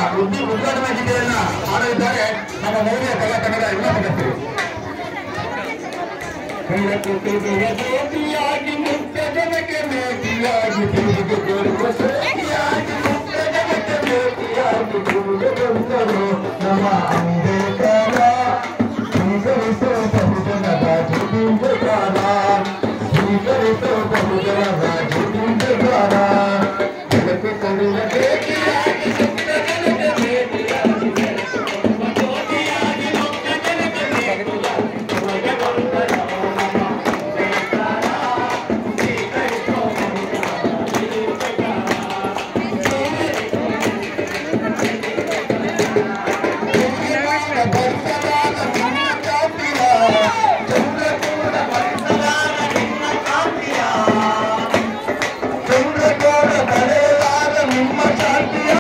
ಉದ್ಘಾಟನಾ ಗೀತೆಯನ್ನ ಹಾಡಲಿದ್ದಾರೆ ನಮ್ಮ ಮೌಲ್ಯ ಕಲಾ ತಂಡದ ಎಲ್ಲ ಸದಸ್ಯರು. ಜ್ಯೋತಿಯಾಗಿ ಮುಕ್ತ ಜನಕ್ಕೆ ಮೇಟಿಯಾಗಿ ಜ್ಯೋತಿಯಾಗಿ ಮುಕ್ತ ಜನಕ್ಕೆ ಮೇಟಿಯಾಗಿ ಬಂದರು ನಮ್ಮ